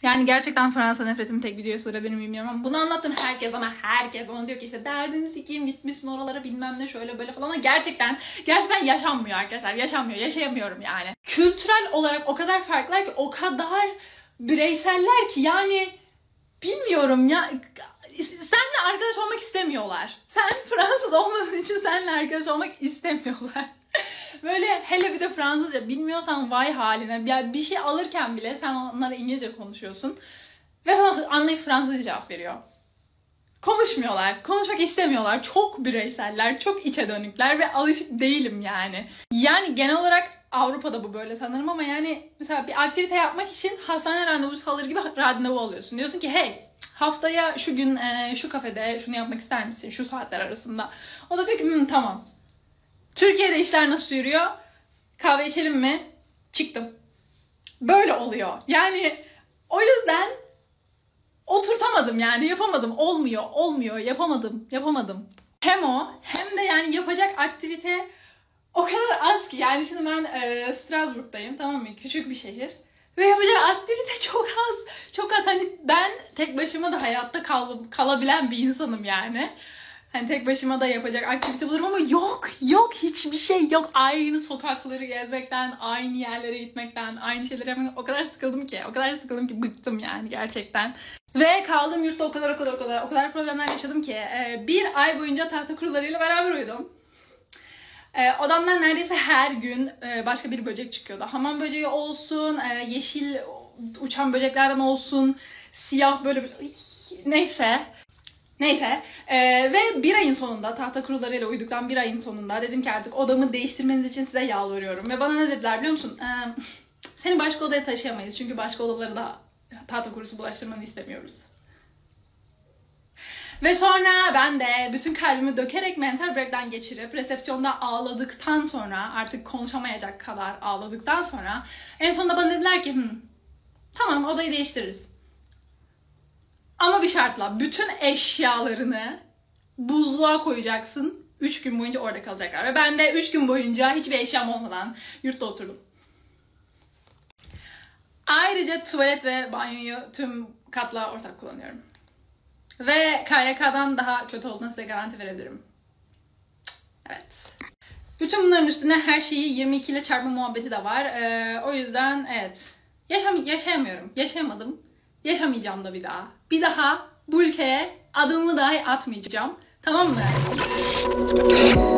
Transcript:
Yani gerçekten Fransa nefretimin tek videosu da benim, bilmiyorum ama bunu anlattım herkes ona diyor ki işte derdini sikeyim, gitmişsin oralara bilmem ne şöyle böyle falan, ama gerçekten yaşanmıyor arkadaşlar, yaşayamıyorum yani. Kültürel olarak o kadar farklılar ki, o kadar bireyseller ki yani bilmiyorum ya, seninle arkadaş olmak istemiyorlar. Sen Fransız olmadığın için seninle arkadaş olmak istemiyorlar. Böyle hele bir de Fransızca bilmiyorsan vay haline. Ya bir şey alırken bile sen onlara İngilizce konuşuyorsun ve sana anlayıp Fransızca cevap veriyor. Konuşmuyorlar, konuşmak istemiyorlar. Çok bireyseller, çok içe dönükler ve alışık değilim yani. Yani genel olarak Avrupa'da bu böyle sanırım ama yani mesela bir aktivite yapmak için hastane randevusu alır gibi randevu alıyorsun. Diyorsun ki hey, haftaya şu gün şu kafede şunu yapmak ister misin şu saatler arasında. O da diyor ki tamam. Türkiye'de işler nasıl yürüyor? Kahve içelim mi? Çıktım. Böyle oluyor. Yani o yüzden oturtamadım yani, yapamadım. Olmuyor. Yapamadım. Hem o hem de yani yapacak aktivite o kadar az ki. Yani şimdi ben Strasbourg'dayım, tamam mı? Küçük bir şehir. Ve yapacak aktivite çok az. Çok az. Hani ben tek başıma da hayatta kalabilen bir insanım yani. Hani tek başıma da yapacak aktivite bulurum ama yok hiçbir şey yok. Aynı sokakları gezmekten, aynı yerlere gitmekten, aynı şeyleri yapmaktan o kadar sıkıldım ki bıktım yani gerçekten. Ve kaldığım yurtta o kadar problemler yaşadım ki bir ay boyunca tahta kurularıyla beraber uyudum. Odamdan neredeyse her gün başka bir böcek çıkıyordu. Hamam böceği olsun, yeşil uçan böceklerden olsun, siyah böyle neyse. Ve bir ayın sonunda, tahta kurularıyla uyuduktan bir ayın sonunda dedim ki artık odamı değiştirmeniz için size yalvarıyorum. Ve bana ne dediler biliyor musun? Seni başka odaya taşıyamayız çünkü başka odaları da tahta kurusu bulaştırmanı istemiyoruz. Ve sonra ben de bütün kalbimi dökerek mental break'ten geçirip resepsiyonda ağladıktan sonra, artık konuşamayacak kadar ağladıktan sonra en sonunda bana dediler ki tamam odayı değiştiririz. Ama bir şartla, bütün eşyalarını buzluğa koyacaksın. 3 gün boyunca orada kalacaklar. Ve ben de 3 gün boyunca hiçbir eşyam olmadan yurtta oturdum. Ayrıca tuvalet ve banyoyu tüm katla ortak kullanıyorum. Ve KYK'dan daha kötü olduğunu size garanti verebilirim. Evet. Bütün bunların üstüne her şeyi 22 ile çarpma muhabbeti de var. O yüzden evet. Yaşayamadım. Yaşamayacağım da bir daha. Bir daha bu ülkeye adımımı dahi atmayacağım. Tamam mı?